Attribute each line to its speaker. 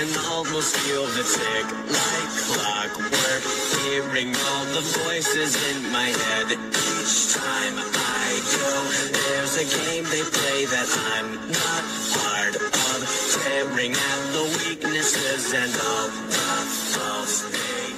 Speaker 1: can almost feel the tick like clockwork, hearing all the voices in my head. Each time I go, there's a game they play that I'm not part of, tearing at the weaknesses and all the false things.